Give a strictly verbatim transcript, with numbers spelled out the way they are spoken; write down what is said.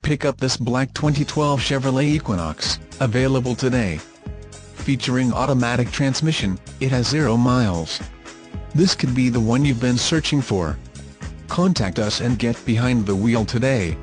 Pick up this black twenty twelve Chevrolet Equinox, available today. Featuring automatic transmission, it has zero miles. This could be the one you've been searching for. Contact us and get behind the wheel today.